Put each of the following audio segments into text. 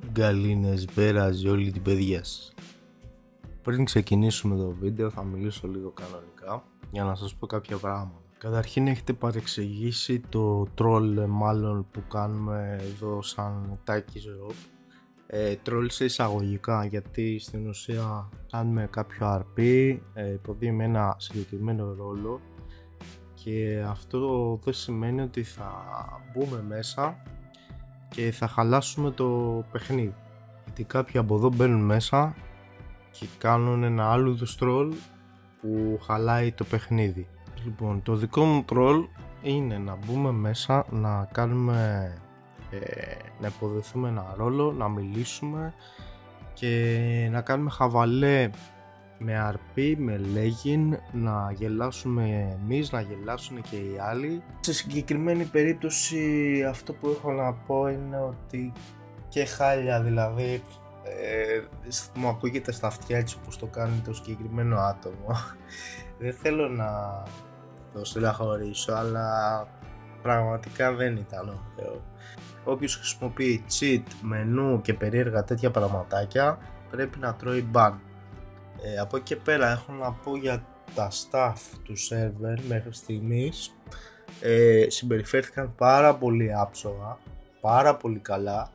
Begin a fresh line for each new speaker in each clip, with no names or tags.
Γκαλίνες, πέραζε όλη την παιδιά σας. Πριν ξεκινήσουμε το βίντεο θα μιλήσω λίγο κανονικά για να σας πω κάποια πράγματα. Καταρχήν έχετε παρεξηγήσει το troll μάλλον που κάνουμε εδώ σαν Τάκης Ροπ. Troll σε εισαγωγικά, γιατί στην ουσία κάνουμε κάποιο RP, υποδεί με ένα συγκεκριμένο ρόλο και αυτό δεν σημαίνει ότι θα μπούμε μέσα και θα χαλάσουμε το παιχνίδι, γιατί κάποιοι από εδώ μπαίνουν μέσα και κάνουν ένα άλλο είδους troll που χαλάει το παιχνίδι. Λοιπόν, το δικό μου troll είναι να μπούμε μέσα, να κάνουμε να υποδεθούμε ένα ρόλο, να μιλήσουμε και να κάνουμε χαβαλέ με RP, με legging, να γελάσουμε εμείς, να γελάσουν και οι άλλοι. Σε συγκεκριμένη περίπτωση αυτό που έχω να πω είναι ότι και χάλια, δηλαδή μου ακούγεται στα αυτιά έτσι πως το κάνει το συγκεκριμένο άτομο. Δεν θέλω να το στεναχωρήσω, αλλά πραγματικά δεν ήταν ωραίο. Όποιος χρησιμοποιεί cheat, μενού και περίεργα τέτοια πραγματάκια πρέπει να τρώει ban. Από εκεί και πέρα έχω να πω για τα staff του server μέχρι στιγμής. Συμπεριφέρθηκαν πάρα πολύ άψογα, πάρα πολύ καλά.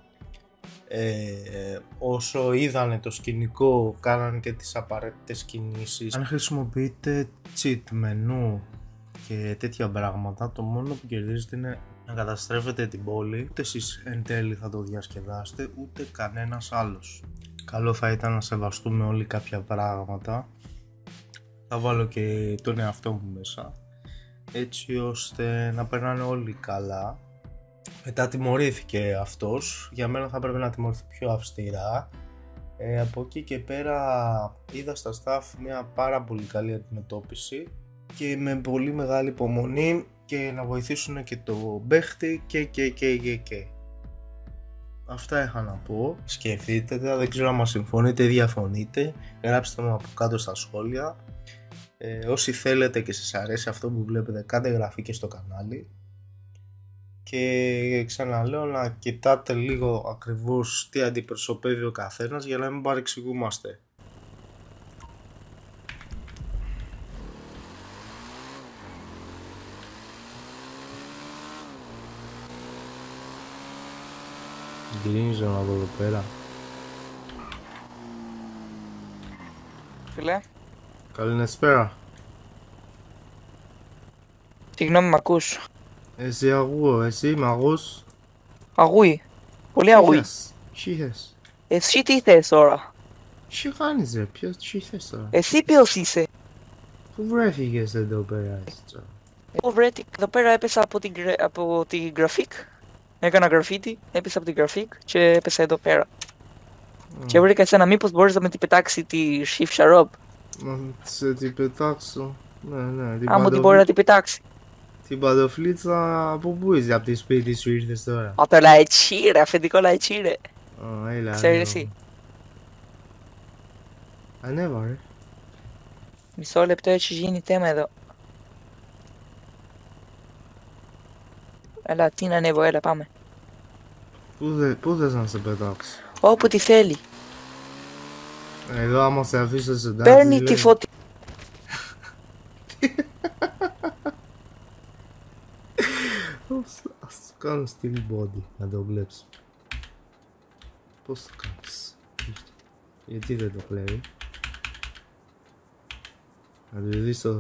Όσο είδανε το σκηνικό κάνανε και τις απαραίτητες κινήσεις. Αν χρησιμοποιείτε cheat, μενού και τέτοια πράγματα, το μόνο που κερδίζετε είναι να καταστρέφετε την πόλη. Ούτε εσείς εν τέλει θα το διασκεδάσετε, ούτε κανένας άλλος. Καλό θα ήταν να σεβαστούμε όλοι κάποια πράγματα. Θα βάλω και τον εαυτό μου μέσα, έτσι ώστε να περνάνε όλοι καλά. Μετά τιμωρήθηκε αυτός, για μένα θα πρέπει να τιμωρηθεί πιο αυστηρά. Από εκεί και πέρα είδα στα staff μια πάρα πολύ καλή αντιμετώπιση και με πολύ μεγάλη υπομονή και να βοηθήσουν και το παίχτη και. Αυτά είχα να πω. Σκεφτείτε τα, δεν ξέρω αν μας συμφωνείτε ή διαφωνείτε, γράψτε μου από κάτω στα σχόλια. Όσοι θέλετε και σας αρέσει αυτό που βλέπετε, κάντε εγγραφή και στο κανάλι. Και ξαναλέω να κοιτάτε λίγο ακριβώς τι αντιπροσωπεύει ο καθένας για να μην παρεξηγούμαστε. Γυρίζω να δω εδώ πέρα.
Φίλε.
Καληνεσπέρα.
Συγγνώμη, μ' ακούς?
Εσύ ακούω, εσύ μ' ακούς?
Αγούει. Πολύ αγούει.
Τι θες?
Εσύ τι θες τώρα?
Τι κάνεις ρε, τι θες τώρα?
Εσύ ποιος είσαι?
Πού βρέθηκες εδώ πέρα εσύ τώρα?
Εγώ βρέθηκα εδώ πέρα, έπεσα από τη γραφικ. Έκανα γραφίτι, έπεσα από τη γραφικ και έπεσα εδώ πέρα. Και βρήκα εσένα, μήπως μπορείς να με την πετάξει τη Shift Sharop?
Να σε την πετάξω. Ναι, την
άμα την μπορεί να την πετάξει.
Την παντοφλίτσα από πού είσαι, από τη σπίτι σου ήρθες τώρα?
Από το Λαϊτσίρε, αφεντικό Λαϊτσίρε.
Έλα.
Ξέρεις εσύ?
Ανέβα ρε.
Μισό λεπτό, έχει γίνει θέμα εδώ. Έλα, τι να ανέβω, έλα πάμε.
Πού θες να σε πετάξω?
Όπου τη θέλει.
Εδώ άμα σε αφήσω σε εντάξει.
Παίρνει τη φωτιά.
Ας το κάνω steel body να το βλέπεις. Πώς το κάνεις? Γιατί δεν το κλέβει? Να το δεις το.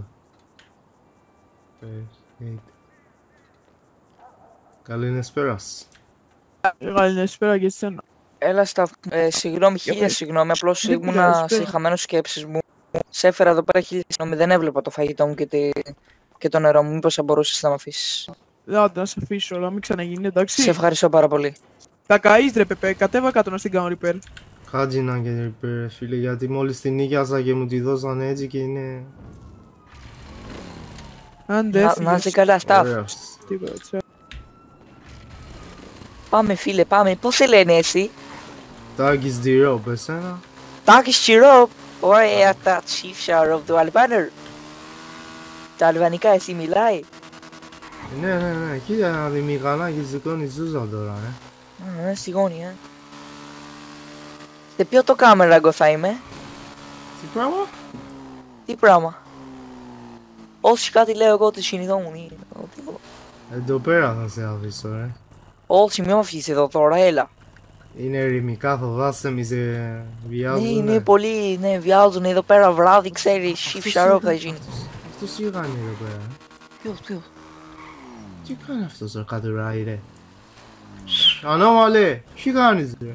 Καληνεσπέρας.
Καληνεσπέρα και εσένα.
Έλα στα. Συγγνώμη, χίλια συγγνώμη. Απλώς ήμουνα σε χαμένο σκέψεις μου. Σε έφερα εδώ πέρα χίλια συγγνώμη. Δεν έβλεπα το φαγητό μου και το νερό μου. Μήπως θα μπορούσες να με αφήσεις?
Δεν να σε αφήσω, αλλά μην ξαναγίνει, εντάξει.
Σε ευχαριστώ πάρα πολύ.
Τα καείς ρε Πεπέ, κατέβα κάτω να στην κάνω repair.
Χάτζι να και repair φίλε, γιατί μόλις την νοικιάσα και μου τη δώσανε έτσι και είναι...
Άντε έφυγες.
Να είσαι καλά, staff.
Τίποτα.
Πάμε φίλε, πάμε. Πώς σε λένε εσύ?
Τάκης Dirop, εσένα?
Τάκης Dirop. Ωραία τα Chief Sharop του Αλβάνερ. Τα αλβανικά εσύ μιλάει?
Ναι, κοίτα να δει μηχανάκι σηκώνει ζούζα τώρα,
σηκώνει, Σε ποιο το κάμερα εγώ θα είμαι?
Τι πράγμα?
Τι πράγμα? Όσοι κάτι λέω εγώ το συνειδητό μου.
Εδώ πέρα θα σε αφήσω,
Όσοι με αφήσει εδώ τώρα, έλα.
Είναι ερημικά, φοβάσαι, μη σε βιάζουνε.
Ναι, είναι πολύ, ναι, βιάζουν εδώ πέρα βράδυ, ξέρεις, shift sharp θα γίνει.
Αυτός τι κάνει εδώ πέρα?
Ποιος?
Τι κάνει αυτός ρε κατουράει ρε? Ανώμαλε, τι κάνεις ρε?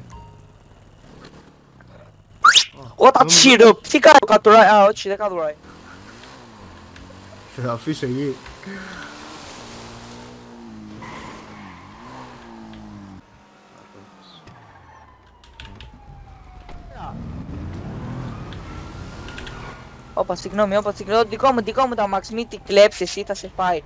Όταν τσίρω, τι κάνει ο κατουράει, α, όχι δεν κατουράει.
Θα αφήσω εκεί.
Όπα, συγγνώμη, δικό μου τα μαξ, μη την κλέψεις εσύ, θα σε φάει.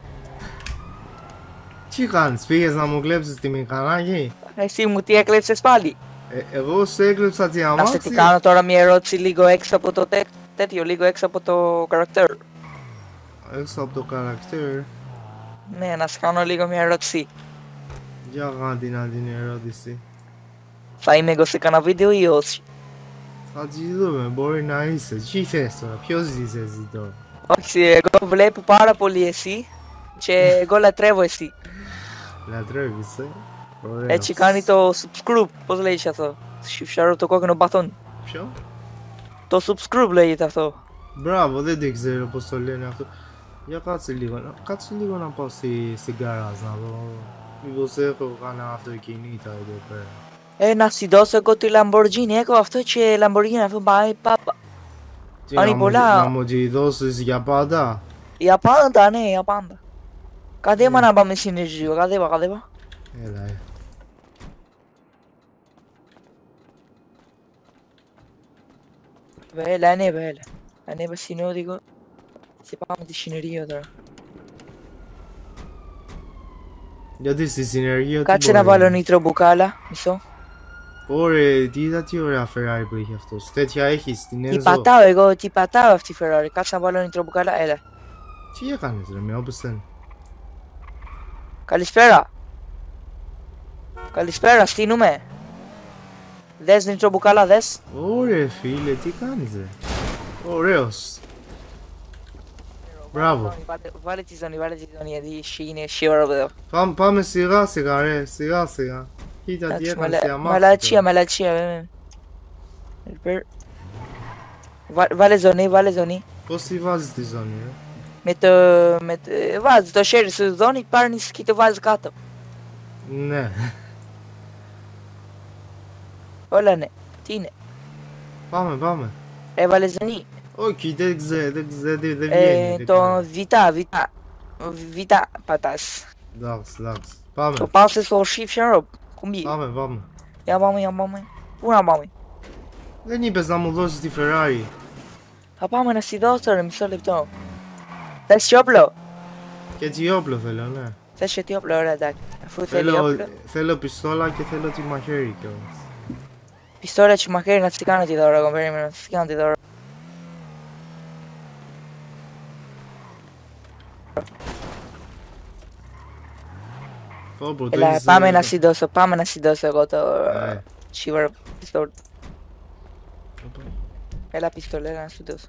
Τι κάνεις, πήγες να μου κλέψεις τη μηχανάκι?
Εσύ μου τι έκλεψες πάλι?
Εγώ σου έκλεψα τη
Να
αμάξι.
σε τι κάνω τώρα μια ερώτηση λίγο έξω από το τέτοιο, λίγο έξω από το character.
Έξω από το character.
Ναι, να σε κάνω λίγο μια ερώτηση.
Για κάνε την ερώτηση.
Θα είμαι εγώ σε κανένα βίντεο ή όχι?
Θα τη δούμε, μπορεί να είσαι. Τι θες τώρα, ποιος είσαι εσύ τώρα?
Όχι, εγώ βλέπω πάρα πολύ εσύ και εγώ λατρεύω εσύ.
Λατρεύεις, Ωραίος.
Έτσι κάνει το subscribe, πώς λέγεται αυτό? Shift το κόκκινο μπατόν.
Ποιο?
Το subscribe λέγεται αυτό.
Μπράβο, δεν το ξέρω πώς το λένε αυτό. Για κάτσε λίγο να πάω στην garage να δω. Μήπως έχω κανένα αυτοκίνητα εδώ πέρα.
Να σου δώσω εγώ τη Lamborghini, έχω αυτό και Lamborghini αυτό πάει πάπα.
Τι,
Αν πολλά.
να μου τη δώσεις για πάντα?
Για πάντα, ναι, για πάντα. Κατέβα να πάμε συνεργείο, κατέβα.
Έλα,
Βέλα, ανέβα συνόδικο. Σε πάμε τη συνεργείο τώρα.
Γιατί στη συνεργεία τι
Κάτσε να
μπορεί?
βάλω νήτρο μπουκάλα, μισό.
Ωραία, τι ωραία Ferrari που έχει αυτός. Τέτοια έχει στην
Τι
Enzo.
πατάω εγώ, τι πατάω αυτή η Ferrari. Κάτσε να βάλω νήτρο μπουκάλα, έλα.
Τι έκανες ρε, με όπως θέλει.
Καλησπέρα, στείνουμε. Δες νήτρο μπουκάλα, δες.
Ωραία φίλε, τι κάνεις ρε? Ωραίος. Μπράβο.
Βάλε τη ζώνη, γιατί είναι σίγουρα εδώ.
Πάμε σιγά σιγά ρε, σιγά. Κοίτα τι έκανες στη αμάξι.
Μαλατσία. Βάλε ζώνη.
Πώς τη βάζεις τη ζώνη ρε?
Βάζεις το χέρι σου ζώνη, πάρνεις και το βάζεις κάτω.
Ναι.
Όλα ναι. Τι είναι?
Πάμε.
Έβαλε ζώνη.
Όχι, δεν βγαίνει.
Το Β πατάς.
Εντάξει. Πάμε.
Το πάω στο shift sharp. Κουμπί.
Πάμε.
Για πάμε. Πού να πάμε?
Δεν είπες να μου δώσεις τη Ferrari.
Θα πάμε να στη δώσω ρε, μισό λεπτό. Θες και όπλο?
Και τι όπλο θέλω, ναι.
Θες και τι όπλο, ωραία εντάξει. Αφού θέλει όπλο.
Θέλω πιστόλα και θέλω τη μαχαίρι κιόλας.
Πιστόλια και μαχαίρι να τη κάνω τη δώρα, εγώ περίμενα να τη κάνω τη δώρα. Έλα, πάμε να συντώσω εγώ το σίγουρα πιστόλ. Έλα πιστόλ, έλα να σου δώσω.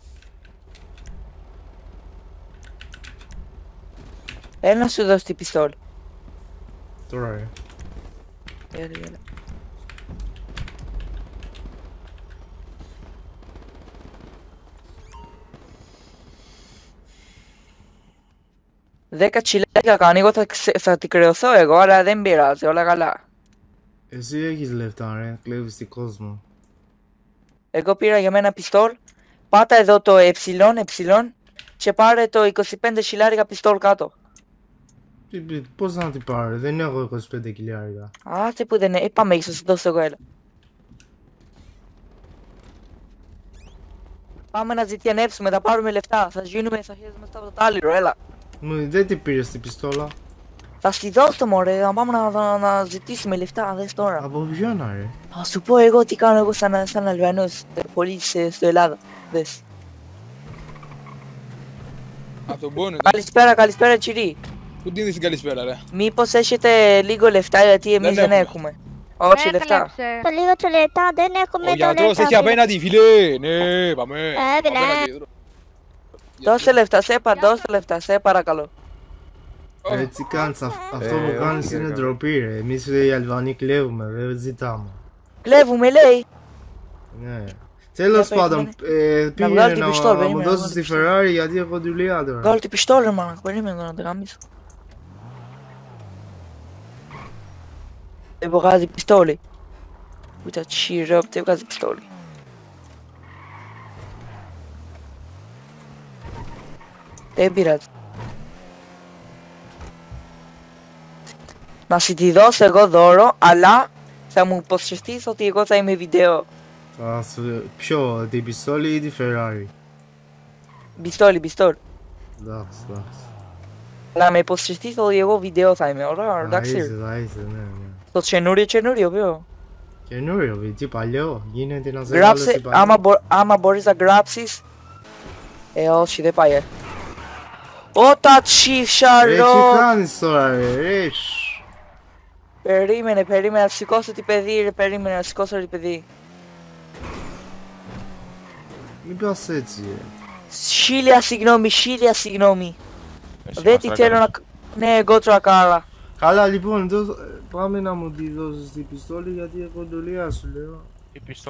Έλα να σου δώσω την πιστόλ.
Τώρα ρε.
Έλα. 10 τσιλάκια κάνει, εγώ θα την κρεωθώ εγώ, αλλά δεν πειράζει, όλα καλά.
Εσύ έχεις λεφτά ρε, κλέβεις την κόσμο.
Εγώ πήρα για μένα πιστόλ, πάτα εδώ το ε και πάρε το 25 χιλιάρικα πιστόλ κάτω.
Πώς να την πάρω, δεν έχω 25 χιλιάρικα.
Άσε που δεν είναι, πάμε ίσως, δώσω εγώ, έλα. Πάμε να ζητιανεύσουμε, θα πάρουμε λεφτά, θα γίνουμε, θα χέζουμε στο τάλιρο, έλα.
Δεν την πήρες την πιστόλα.
Θα στη δώσω μωρέ, να πάμε να ζητήσουμε λεφτά, δες τώρα.
Από ποιον ρε?
Θα σου πω εγώ τι κάνω εγώ σαν Αλβανός πολίτης στο Ελλάδα, δες.
Από τον πόνο.
Καλησπέρα τσιρί.
Πού την δεις την καλησπέρα ρε?
Μήπως έχετε λίγο λεφτά γιατί εμείς δεν
έχουμε.
έχουμε. Όχι, λεφτά.
Το λίγο τα λεπτά δεν έχουμε
Ο γιατρός έχει απέναντι, φίλε! Ναι, πάμε! Απέναντι.
Δώσε λεφτά, δώσε λεφτά, σε παρακαλώ.
Έτσι κάνεις, αυτό που κάνεις είναι ντροπή ρε. Εμείς οι Αλβανοί κλέβουμε, δεν ζητάμε.
Κλέβουμε, λέει.
Ναι. Τέλος πάντων, πήγαινε να μου δώσεις τη Ferrari γιατί έχω δουλειά τώρα.
Βγάλω την πιστόλη, μάνα, περίμενε να την γαμίσω. Δεν βγάζει πιστόλη. Ούτε cheer up, δεν βγάζει πιστόλη. Δεν πειράζει. Να σου τη δώσω εγώ δώρο, αλλά θα μου υποσχεθείς ότι εγώ θα είμαι βίντεο.
Ποιο, την πιστόλη ή τη Ferrari?
Πιστόλη.
Εντάξει.
Αλλά με υποσχεθείς ότι εγώ βίντεο θα είμαι, ωραία, εντάξει.
Θα είσαι, ναι.
Το καινούριο ποιο?
Καινούριο, τι παλιό, γίνεται να σε βάλω στην παλιό.
Άμα μπορείς να γράψεις. Όχι, δεν πάει. Όταν τσίφσαρο!
Τι κάνεις τώρα ρε,
Περίμενε, να σηκώσω την παιδί ρε, περίμενε να σηκώσω την παιδί.
Μην πας έτσι ρε.
Χίλια συγγνώμη. Δεν τη θέλω να... Ναι, εγώ τρακάρα.
Καλά λοιπόν, πάμε να μου τη δώσεις την πιστόλη γιατί έχω δουλειά σου λέω.
Η πιστόλη.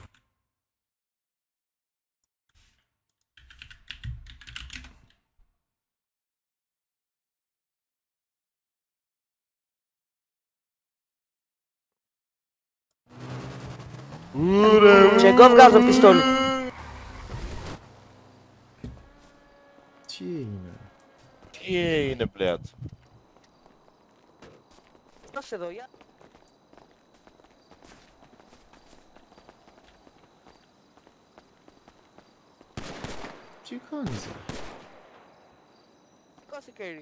Και εγώ βγάζω πιστόλι.
Τι έγινε?
Τι είναι πλέον?
Δώσε εδώ, για.
Τι κάνεις ρε?
Σήκωσε κέρι.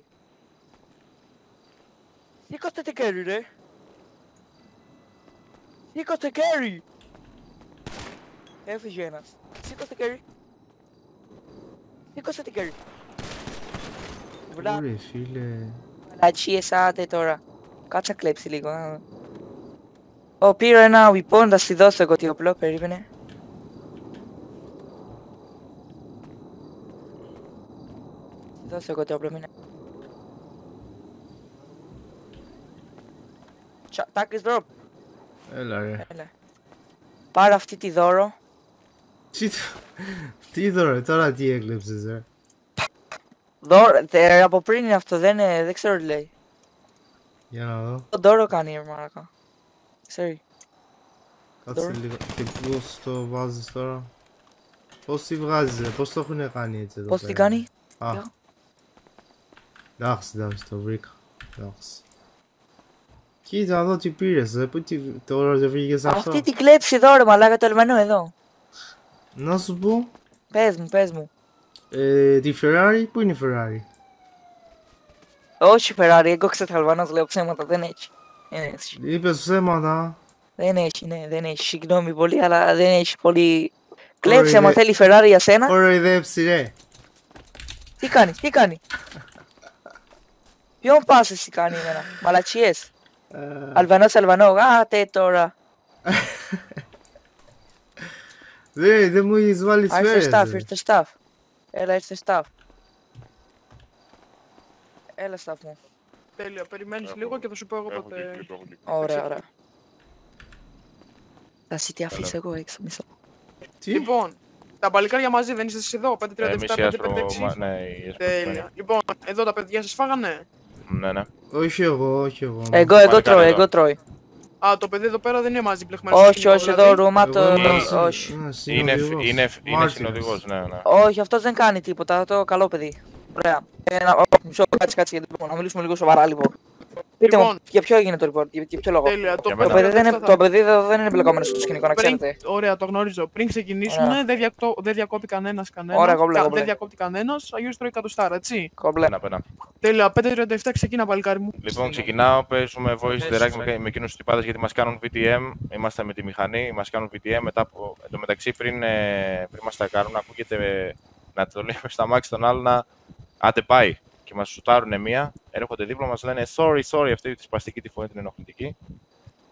Σήκωσε το κέρι ρε. Σήκωσε κέρι. Έφυγε ένας. Σήκωσε το κέρι. Σήκωσε το κέρι.
Ωραία φίλε.
Μαλατσίες, άντε τώρα. Κάτσε να κλέψει λίγο. Πήρα ένα weapon, θα σου δώσω εγώ τι όπλο, περίμενε. Θα δώσω εγώ τι όπλο, μείνε. Τάκης drop.
Έλα ρε.
Πάρε αυτή τη δώρο.
Τι δώρο, τώρα τι έκλεψες ρε?
Δώρο, από πριν είναι αυτό, δεν ξέρω τι λέει.
Για να δω.
Το δώρο κάνει ρε μαλάκα. Ξέρει.
Κάτσε λίγο. Και πώς το βάζεις τώρα? Πώς τη βγάζεις ρε, πώς το έχουνε κάνει έτσι εδώ?
Πώς την κάνει?
Εντάξει, το βρήκα. Εντάξει. Κοίτα εδώ τι πήρες ρε, τώρα δεν βρήκες αυτό?
Αυτή την κλέψει εδώ ρε μαλάκα, το Αλβανό εδώ.
Να σου πω.
Πες μου.
Τη Ferrari, πού είναι η Ferrari?
Όχι Ferrari, εγώ ξέρω Αλβανός, λέω ψέματα, δεν έχει.
Είπες ψέματα.
Δεν έχει, ναι, δεν έχει. Συγγνώμη πολύ, αλλά δεν έχει πολύ. Κλέψε άμα θέλει Ferrari για σένα.
Κοροϊδέψει ρε.
Τι κάνει. Ποιον πας εσύ κάνει εμένα, μαλατσιές. Αλβανό, άτε τώρα.
Δεν μου έχεις βάλει σφαίρες.
Ήρθε staff. Έλα, ήρθε staff. Έλα staff μου.
Τέλεια, περιμένεις λίγο και θα σου πω εγώ ποτέ.
Ωραία. Θα σου τη αφήσω εγώ έξω, μισό.
Λοιπόν, τα μπαλικάρια μαζί δεν είστε εσείς εδώ, 537, 556.
Ναι,
τέλεια. Λοιπόν, εδώ τα παιδιά σας φάγανε?
Ναι.
Όχι εγώ.
Εγώ τρώει.
Α, το παιδί εδώ πέρα δεν είναι μαζί πλεγμένο.
Όχι, εδώ ρούμα το. Όχι.
Είναι συνοδηγός, ναι.
Όχι, αυτός δεν κάνει τίποτα, το καλό παιδί. Ωραία. Μισό, κάτσε, να μιλήσουμε λίγο σοβαρά λοιπόν. Πείτε μου, για ποιο έγινε το report, για ποιο λόγο?
Τέλεια,
το παιδί δεν είναι μπλεκόμενο στο σκηνικό, να ξέρετε.
Ωραία, το γνωρίζω. Πριν ξεκινήσουμε, δεν διακόπτει κανένας.
Ωραία, κομπλέ.
Δεν διακόπτει κανένας, αλλιώς τρώει εκατοστάρα, έτσι.
Κομπλέ.
Τέλεια, 5:37 ξεκίνα, παλικάρι μου.
Λοιπόν, ξεκινάω, παίζουμε voice direct με εκείνους τους τυπάδες γιατί μας κάνουν VTM. Είμαστε με τη μηχανή, μας κάνουν VTM. Μετά από εντωμεταξύ πριν μας τα κάνουν, ακούγεται να το λέμε στα μάξι τον άλλο να άντε πάει. Και μας σουτάρουνε μία, έρχονται δίπλα, μας λένε sorry, αυτή τη σπαστική τη φωνή την ενοχλητική.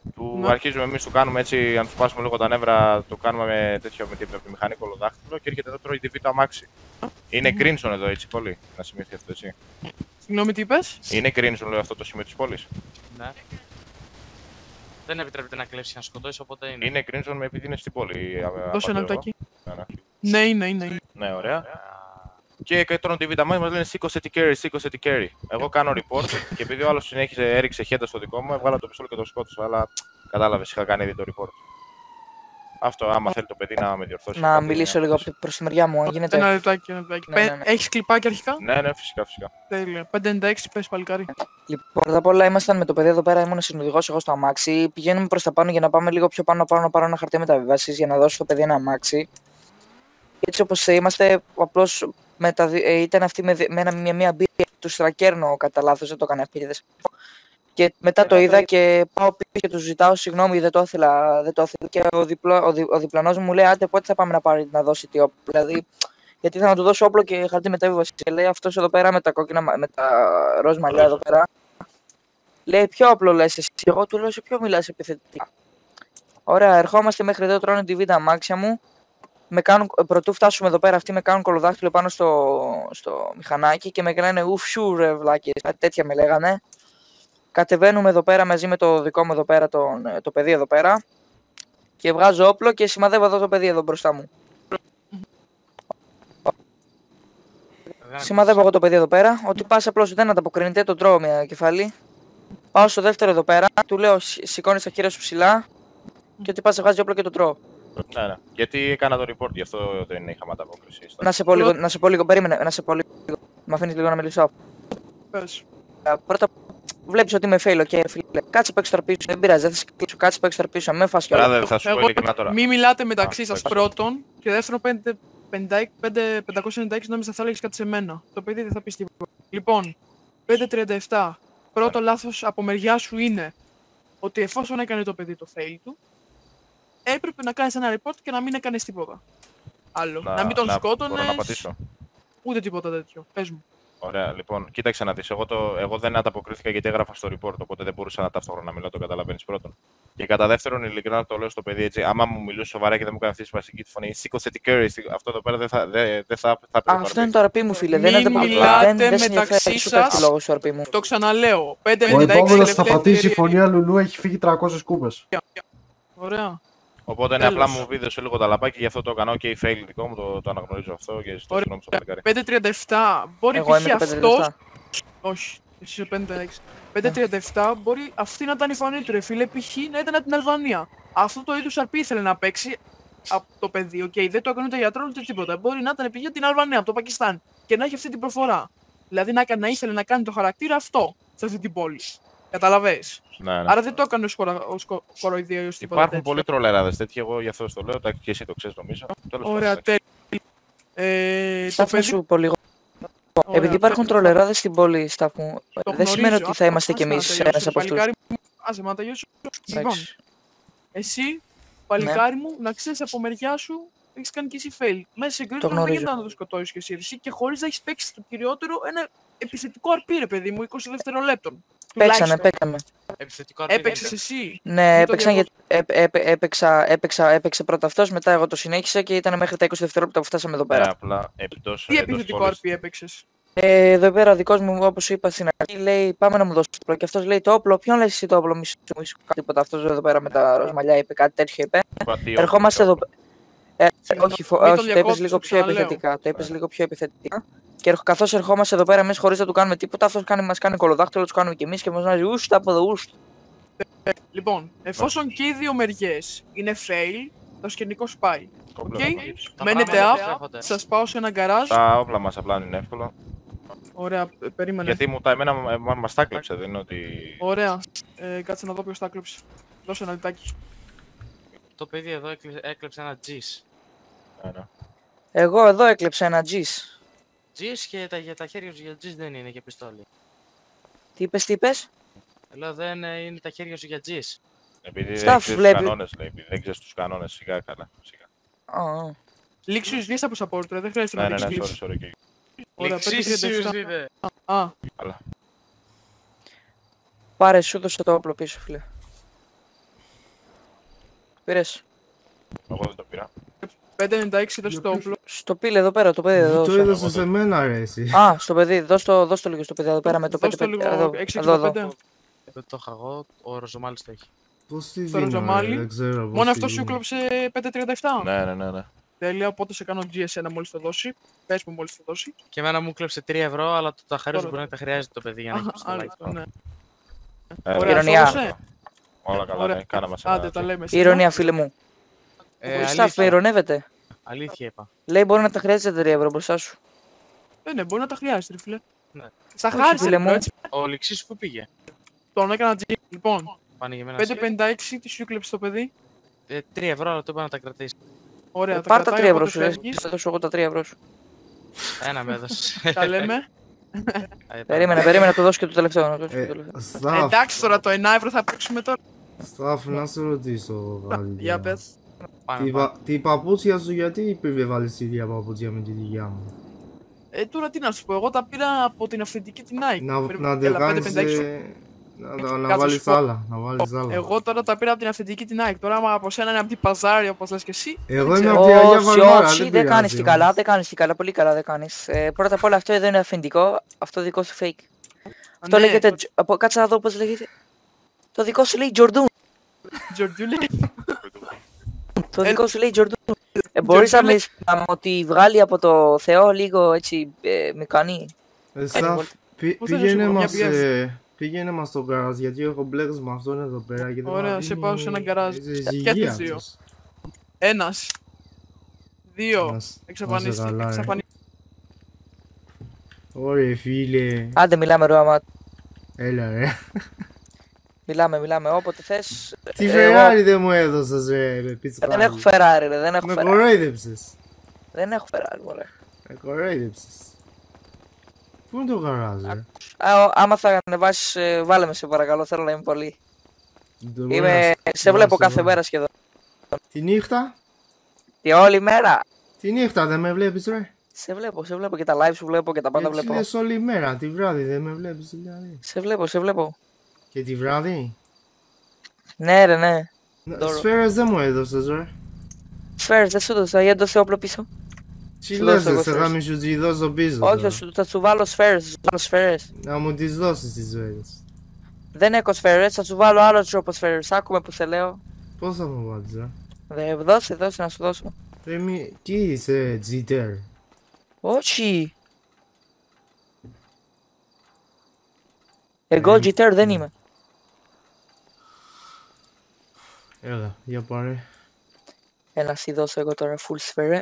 Ναι.
Αρχίζουμε εμείς, του κάνουμε έτσι, αν του σπάσουμε λίγο τα νεύρα, το κάνουμε με τη μηχανή κολοδάχτυλο και έρχεται εδώ τρώει τη β' αμάξι. Είναι Crimson εδώ, έτσι πολύ, να σημειωθεί αυτό, έτσι.
Συγγνώμη, τι είπες?
Είναι Crimson, λέω, αυτό το σημείο της πόλης.
Ναι. Δεν επιτρέπεται να κλέψει να σκοτώσει, οπότε είναι.
Είναι Crimson επειδή είναι στην πόλη.
Δώσε ένα λεπτάκι.
Ναι.
Ναι, είναι.
Ναι, ωραία. Και τρώνε τη β' αμάξι, μας λένε σήκωσε τη carry, σήκωσε τη carry. Εγώ κάνω report και επειδή ο άλλος συνέχιζε, έριξε χέντα στο δικό μου, έβγαλα το πιστόλι και το σκότωσα. Αλλά κατάλαβες, είχα κάνει ήδη το report. Αυτό, άμα θέλει το παιδί να με διορθώσει.
Να μιλήσω λίγο προς τη μεριά μου, αν γίνεται.
Ένα λεπτάκι.
Ναι.
Έχεις κλιπάκι αρχικά?
Ναι, φυσικά.
Τέλεια. 596, πες παλικάρι.
Λοιπόν, πρώτα απ' όλα ήμασταν με το παιδί εδώ πέρα, ήμουν συνοδηγός εγώ στο αμάξι. Πηγαίνουμε προς τα πάνω για να πάμε λίγο πιο πάνω, να πάρω ένα χαρτί μεταβίβασης για να δώσω στο παιδί ένα αμάξι. Έτσι όπως είμαστε, απλώς ήταν αυτή με μια μπύρια του στρακέρνω κατά λάθος, δεν το έκανα επίτηδες. Και μετά το είδα και πάω πίσω και του ζητάω συγγνώμη, δεν το ήθελα. Και ο διπλανός μου λέει: άντε, πότε θα πάμε να δώσει τι όπλο. Δηλαδή, γιατί ήθελα να του δώσω όπλο και χαρτί μεταβίβαση. Και λέει αυτός εδώ πέρα με τα κόκκινα, με τα ροζ μαλλιά εδώ πέρα. Λέει: ποιο όπλο λες εσύ? Εγώ του λέω: σε ποιο μιλάς επιθετικά? Ωραία, ερχόμαστε μέχρι εδώ, τρώνε τη β' αμάξια μου. Πρωτού φτάσουμε εδώ πέρα, αυτοί με κάνουν κολοδάχτυλο πάνω στο μηχανάκι και με λένε ουφ, ρε βλάκες, κάτι τέτοια με λέγανε. Κατεβαίνουμε εδώ πέρα μαζί με το δικό μου εδώ πέρα, το παιδί εδώ πέρα και βγάζω όπλο και σημαδεύω εδώ το παιδί εδώ μπροστά μου. Σημαδεύω εγώ το παιδί εδώ πέρα, ότι πας απλώς δεν ανταποκρίνεται, τον τρώω μια κεφάλι. Πάω στο δεύτερο εδώ πέρα, του λέω σηκώνεις τα χέρια σου ψηλά και ότι πας βγάζει όπλο και το τρώω.
Ναι. Γιατί έκανα το report, γι' αυτό δεν είχαμε ανταπόκριση.
Να σε πω λίγο, περίμενε, να σε πω λίγο. Μ' αφήνεις λίγο να μιλήσω?
Πες.
Πρώτα βλέπεις ότι είμαι fail, okay, φίλε. Κάτσε παίξω τώρα πίσω, δεν πειράζει, δεν θα σε κλείσω, κάτσε παίξω τώρα πίσω, με φας κιόλας.
Άρα δεν θα σου πω ειλικρινά τώρα.
Μη μιλάτε μεταξύ σας πρώτον και δεύτερον 596 νόμιζα θα έλεγες κάτι σε μένα. Το παιδί δεν θα πει τίποτα. Λοιπόν, 537. Πρώτο λάθος από μεριά σου είναι ότι εφόσον έκανε το παιδί το fail του, έπρεπε να κάνεις ένα report και να μην έκανες τίποτα άλλο. Να μην τον σκότωνες,
μπορώ να πατήσω.
ούτε τίποτα τέτοιο. Πες μου.
Ωραία, λοιπόν, κοίταξε να δεις. Εγώ δεν ανταποκρίθηκα γιατί έγραφα στο report, οπότε δεν μπορούσα να ταυτόχρονα μιλώ, το καταλαβαίνεις πρώτον. Και κατά δεύτερον, ειλικρινά το λέω στο παιδί έτσι, άμα μου μιλούσε σοβαρά και δεν μου έκανε αυτή τη σπαστική τη φωνή, σήκωσε την curry, αυτό εδώ πέρα δεν θα πρέπει.
Αυτό είναι το αρπί μου, φίλε. Δεν
μιλάτε μεταξύ σας. Το ξαναλέω. 596
Ο επόμενος θα πατήσει η φωνή Λουλού, έχει φύγει 300 κούπες.
Ωραία.
Οπότε είναι απλά μου βίδωσε λίγο τα λαπάκια, γι' αυτό το έκανα. OK, fail δικό μου, το αναγνωρίζω αυτό και στο συγγνώμη στο παλικάρι.
537 μπορεί π.χ. αυτός. Όχι, εσύ είσαι 536. 537 μπορεί αυτή να ήταν η φωνή του, ρε φίλε. Π.χ. να ήταν από την Αλβανία. Αυτό το είδους αρπί ήθελε να παίξει από το παιδί. OK, δεν το έκανε ούτε γιατρό ούτε τίποτα. Μπορεί να ήταν π.χ. από την Αλβανία, από το Πακιστάν. Και να έχει αυτή την προφορά. Δηλαδή να ήθελε να κάνει το χαρακτήρα αυτό σε αυτή την πόλη. Καταλαβες.
Ναι.
Άρα δεν το έκανε ως κοροϊδία ή ως τίποτα.
Υπάρχουν πολλοί τρολεράδες τέτοιοι, εγώ γι' αυτό το λέω, και εσύ το ξέρεις νομίζω.
Ωραία, τέλεια.
Στάθμο σου πω λίγο. Επειδή υπάρχουν τρολεράδες στην πόλη, Στάθμου, δεν σημαίνει ότι θα είμαστε κι εμείς ένας από αυτούς.
Άσε, μα τελειώσω. Λοιπόν, εσύ, παλικάρι μου, να ξέρεις από μεριά σου, έχεις κάνει και εσύ fail. Μέσα σε γκρίζο δεν γίνεται να το σκοτώσεις και εσύ και χωρίς να έχεις παίξει το κυριότερο ένα επιθετικό αρπί, ρε παιδί μου, 20 δευτερολέπτων.
Παίξαμε.
Έπαιξες εσύ.
Ναι, έπαιξε πρώτα αυτός, μετά εγώ το συνέχισα και ήταν μέχρι τα 20 δευτερόλεπτα που φτάσαμε εδώ πέρα.
Απλά,
τι επιθετικό αρπί έπαιξες?
Εδώ πέρα ο δικός μου, όπως σου είπα στην αρχή, λέει πάμε να μου δώσει το όπλο. Και αυτός λέει το όπλο, ποιον λες εσύ το όπλο, μισό τίποτα. Αυτός εδώ πέρα με τα ροζ είπε κάτι τέτοιο είπε. Ερχόμαστε εδώ. Όχι, το είπες λίγο πιο επιθετικά. Το είπες λίγο πιο επιθετικά. Και καθώς ερχόμαστε εδώ πέρα, εμείς χωρίς να του κάνουμε τίποτα, αυτός μας κάνει κολοδάχτυλο, τους κάνουμε κι εμείς και μας βάζει ούστα από εδώ ούστα.
Λοιπόν, εφόσον και οι δύο μεριές είναι fail, το σκηνικό σπάει. Okay. Μένετε up, σας πάω σε ένα γκαράζ.
Τα όπλα μας απλά είναι εύκολο.
Ωραία, περίμενε.
Γιατί εμένα μας τα κλέψε, δεν είναι ότι...
Ωραία, κάτσε να δω ποιος τα κλέψε. Δώσε ένα λιτάκι.
Το παιδί εδώ έκλεψε ένα G's.
Εγώ εδώ έκλεψα ένα G's.
G's και τα χέρια σου για G's δεν είναι για πιστόλι.
Τι είπες?
Λέω δεν είναι τα χέρια σου για G's.
Επειδή δεν ξέρεις τους κανόνες, λέει. Επειδή δεν ξέρεις τους κανόνες, σιγά καλά.
Λήξεις βγες από support, δεν χρειάζεται να δείξεις κλίση.
Ωραία,
537.
Πάρε, σου δώσε το όπλο πίσω, φίλε. Πήρες.
Εγώ δεν το πήρα.
596 είδες το όπλο.
Στο πήλε εδώ πέρα, το παιδί εδώ.
Το έδωσε σε μένα, ρε, εσύ.
Α, στο παιδί, δώσ' το λίγο στο παιδί εδώ πέρα με το 5.
Δώσ' το λίγο
Εδώ.
665.
Δεν το είχα εγώ, ο Ροζομάλης το έχει.
Πώς τη
Στο
δίνω, ρε,
Ροζομάλι.
δεν ξέρω πώς
Μόνο
τη
αυτό σου
δίνω.
κλώψε 537.
Ναι.
Τέλεια, οπότε σε κάνω GS1 μόλις το δώσει. Πες μου μόλις το δώσει.
Και εμένα μου κλέψε 3 ευρώ, αλλά το τα χαρίζω
Τώρα.
μπορεί να τα χρειάζεται το παιδί για να έχει
Α,
πιστολάκι.
ναι.
Ωραία.
Ωραία,
Ηρωνία.
σου έδωσε.
Όλα καλά,
Ωραία.
ναι. Κάναμε
Άντε, τα λέμε. σήμερα.
Ηρωνία, φίλε μου. Ο Σταφ με ειρωνεύεται.
Αλήθεια είπα.
Λέει μπορεί να τα χρειάζεται 3 ευρώ μπροστά σου.
Ναι, μπορεί να τα χρειάζεται, ρε φίλε.
Ναι.
Στα
Όχι,
χάρισε,
φίλε
ρε,
μου.
έτσι.
Ο Λυξής που πήγε.
Τον έκανα G. Λοιπόν,
Πάνε για μένα.
556, τι σου κλέψει το παιδί.
3 ευρώ, αλλά το είπα να τα κρατήσει.
Ωραία,
Πάρ' τα
κρατάει,
3 ευρώ
οπότε
σου, ρε.
φεύγεις.
Θα δώσω εγώ τα 3 ευρώ σου.
Ένα με έδωσε.
Τα λέμε.
Περίμενε, το δώσω και το τελευταίο. να το δώσω και το τελευταίο.
Σταφ,
Εντάξει, τώρα το 1 ευρώ θα παίξουμε τώρα.
Σταφ, να σε ρωτήσω κάτι.
Για πες.
Τη παπούτσια σου γιατί επιβεβάλλεις τη ίδια παπούτσια με τη δικιά μου.
Τώρα τι να σου πω, εγώ τα πήρα από την αυθεντική την Nike.
Να το κάνεις, να
Κάτσε,
βάλεις
σου πω.
άλλα, να βάλεις άλλα.
Εγώ τώρα τα πήρα από την αυθεντική την Nike. Τώρα, άμα από σένα είναι από την παζάρι, όπως λες και εσύ.
Εγώ είμαι από τη Αγία
Όχι,
Βαρβάρα,
όχι, δεν κάνεις και καλά, δεν κάνεις και καλά, πολύ καλά δεν κάνεις. Πρώτα απ' όλα αυτό εδώ είναι αυθεντικό, αυτό δικό σου fake. Αυτό
Ναι,
λέγεται, κάτσε να δω πώς λέγεται. Το δικό σου λέει Jordan.
Τζορντούλε.
Το δικό σου λέει Jordan. Μπορείς να μου τη βγάλει από το Θεό λίγο έτσι μηχανή.
Σταφ,
Πώς θα σου πω, μια πιέζει.
πήγαινε μας στο γκαράζ γιατί έχω μπλέξει με αυτόν εδώ πέρα και δεν
Ωραία,
μ'
σε
αφήνει-
πάω σε ένα γκαράζ.
είσαι
Ποια
ζυγή
τις δύο?
αυτός.
Ένας. Δύο.
Να σε
Εξαφανίστηκε.
καλά, ρε.
Εξαφανίστηκε.
Ωραία φίλε,
Άντε μιλάμε ρε άμα
έλα ρε.
μιλάμε όποτε θες.
Τι
Εγώ
Ferrari δεν μου έδωσες ρε πιτσικάρι.
δεν έχω Ferrari ρε, δεν έχω
Με
Ferrari.
κορόιδεψες.
Δεν έχω Ferrari μωρέ.
Με κορόιδεψες. Πού είναι το γκαράζ ρε?
Άμα θα ανεβάσεις, βάλε με σε παρακαλώ, θέλω να είμαι πολύ.
Δεν μπορεί να
Σε βλέπω
να
κάθε
βάλω.
μέρα σχεδόν.
Τη νύχτα?
Και όλη μέρα.
Τη νύχτα δεν με βλέπεις ρε?
Σε βλέπω και τα live σου βλέπω και τα πάντα
Έτσι
βλέπω.
λες όλη μέρα, τη βράδυ δεν με βλέπεις δηλαδή.
Σε βλέπω.
Και τη βράδυ?
Ναι ρε, ναι. Δώρο.
Σφαίρες δεν μου έδωσες ρε.
Σφαίρες, δεν σου δώσα, γιατί δώσε όπλο πίσω.
Τι
Σου
λες
δώσω
ρε,
εγώ
σε
σφαίρες.
γάμι σου τη δώσω πίσω
Όχι,
τώρα.
θα σου βάλω σφαίρες,
Να μου τις δώσεις τις σφαίρες.
Δεν έχω σφαίρες, θα σου βάλω άλλο τρόπο σφαίρες. Άκουμε που σε λέω.
Πώς θα μου βάλεις ρε?
Δώσε να σου δώσω.
Τι είσαι, τζίτερ?
Όχι. Εγώ GTR δεν είμαι.
Έλα, για πάρε.
Έλα, σου δώσω εγώ τώρα full σφαίρα.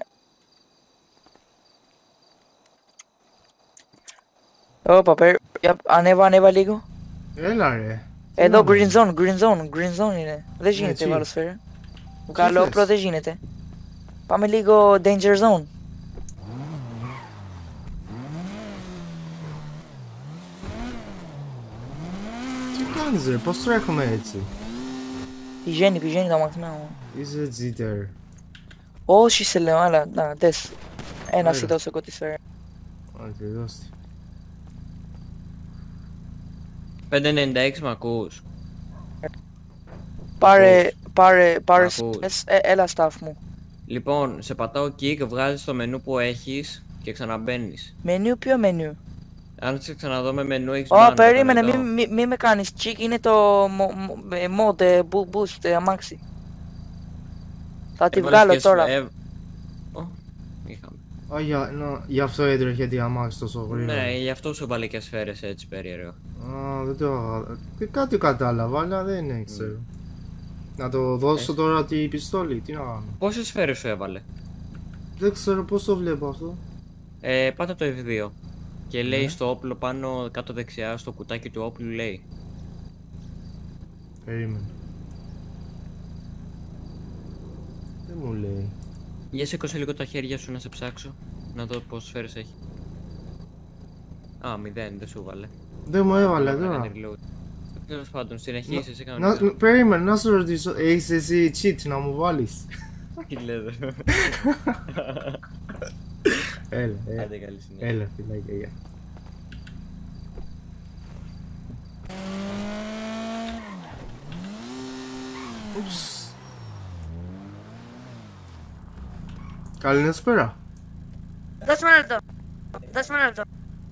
Όπα, ανέβα λίγο.
Έλα ρε. Τι
Εδώ
να
green
κάνω?
zone είναι. Δεν γίνεται
Έτσι.
βάλω σφαίρα. Καλό
θες?
όπλο δεν γίνεται. Πάμε λίγο danger zone.
Τι κάνεις ρε, πώς τρέχουμε έτσι?
Πηγαίνει το μαθήμα μου.
Είσαι τζίτερ.
Όχι σε λέω, αλλά να δες. Ένα
Έλα.
σου δώσω εγώ τη σφαίρα.
Όχι, δώσ' τη.
596 μ' ακούς?
Πάρε
Ακούς.
σφαίρες, έλα staff μου.
Λοιπόν, σε πατάω kick, βγάζεις το μενού που έχεις και ξαναμπαίνεις.
Μενού, ποιο μενού?
Αν σε ξαναδώ με μενού έχεις
Ω,
μπάνει,
περίμενε,
κατανοητό.
μη με κάνεις check, είναι το mod, boost, αμάξι. Θα τη
Έβαλες
βγάλω
και
τώρα.
Ω, είχαμε.
Γι' αυτό έτρεχε τη αμάξι τόσο γρήγορα.
Ναι, γι' αυτό σου βάλε και σφαίρες έτσι περίεργα.
Α, δεν το... Κάτι κατάλαβα, αλλά δεν ξέρω. Να το δώσω τώρα τη πιστόλη, τι να κάνω?
Πόσες σφαίρες σου έβαλε?
Δεν ξέρω πώς το βλέπω αυτό.
Πάτε το F2 και λέει
Ναι.
στο όπλο πάνω κάτω δεξιά στο κουτάκι του όπλου λέει.
Περίμενε. Δεν μου λέει.
Για σήκωσε λίγο τα χέρια σου να σε ψάξω, να δω πόσες σφαίρες έχει. Α, 0, δεν σου βάλε.
Δεν μου έβαλε τώρα.
Έκανε reload. Τέλος πάντων, συνεχίσεις εσύ κανονικά.
Περίμενε, να σου ρωτήσω, έχεις εσύ cheat να μου βάλεις?
Τι λέτε.
Έλα,
Άντε καλή συνέχεια.
έλα φιλάκια, γεια. Ούψ. Καληνύσπερα.
Δώσ' μου ένα λεπτό. Δώσ' μου ένα λεπτό.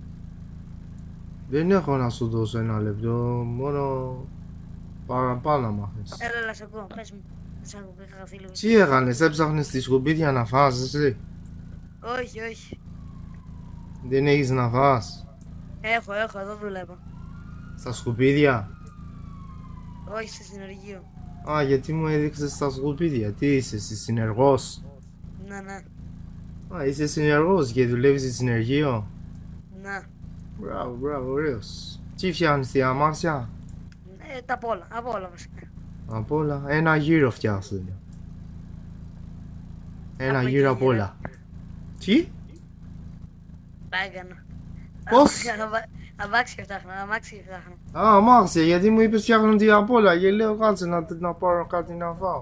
Δεν έχω να σου δώσω ένα λεπτό, μόνο παραπάνω να μάθεις.
Έλα, σε ακούω. Πες μου. Σ' ακούω, είχα χαθεί λίγο.
Τι έκανες, έψαχνες τη σκουπίδια να φας, εσύ?
Όχι, όχι.
Δεν έχεις να φας?
Έχω, εδώ δουλεύω.
Στα σκουπίδια?
Όχι, στο συνεργείο.
Α, γιατί μου έδειξες στα σκουπίδια, τι είσαι, εσύ συνεργός?
Ναι.
Α, είσαι συνεργός και δουλεύεις στη συνεργείο?
Ναι.
Μπράβο, ωραίος. Τι φτιάχνεις, τη αμάξια?
Τα απ' όλα, από όλα βασικά.
Απ' όλα, ένα γύρο φτιάχνεις. Ένα γύρο απ' όλα. Τι?
Τα έκανα.
Πώς?
Αμάξια φτιάχνω.
Α, αμάξια, γιατί μου είπες φτιάχνουν τη απ' όλα και λέω κάτσε να πάρω κάτι να φάω.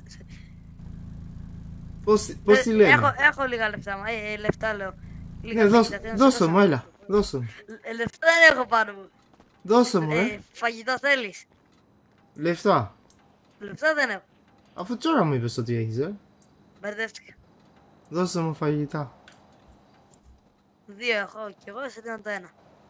Πώς τη λένε?
Έχω λίγα λεφτά, λεφτά λέω.
Ναι, δώσε μου, έλα, δώσε μου.
Λεφτά δεν έχω πάνω μου.
Δώσε μου,
Φαγητό θέλεις?
Λεφτά.
Λεφτά δεν έχω.
Αφού τώρα μου είπες ότι έχεις,
Μπερδεύτηκα.
Δώσε μου φαγητά.
2 έχω κι εγώ, σε δίνω το 1.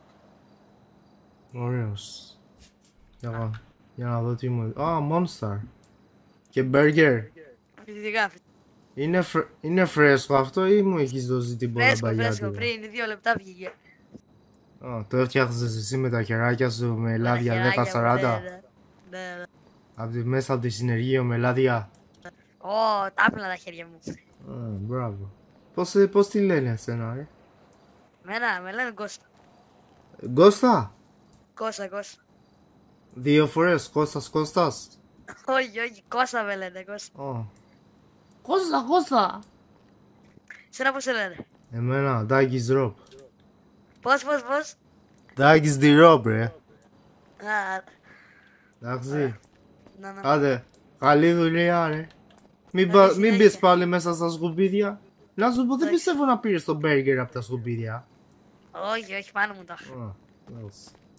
Ωραίος. Για να δω τι μου... Α, Monster. Και burger.
Φυσικά.
Είναι φρέσκο αυτό ή μου έχεις δώσει τίποτα παλιά?
Φρέσκο, πριν 2 λεπτά βγήκε.
Το έφτιαξες εσύ με τα χεράκια σου με λάδια 10-40?
Ναι.
Μέσα από τη συνεργείο με λάδια?
Τα άπλα τα χέρια μου.
Μπράβο. Πώς τη λένε εσένα, ρε?
Με λένε Κώστα.
Κώστα?
Κώστα.
2 φορές, Κώστας.
Όχι, Κώστα με λένε, Κώστα.
Κώστα.
Σένα πώς σε λένε?
Εμένα, Ντάκης Ροπ.
Πώς?
Ντάκης Ντι Ροπ, ρε. Εντάξει. Άντε, καλή δουλειά, ρε. Μην μπεις πάλι μέσα στα σκουπίδια. Να σου πω, δεν πιστεύω να πήρες το μπέργκερ από τα σκουπίδια.
Όχι, πάνω μου το έχω.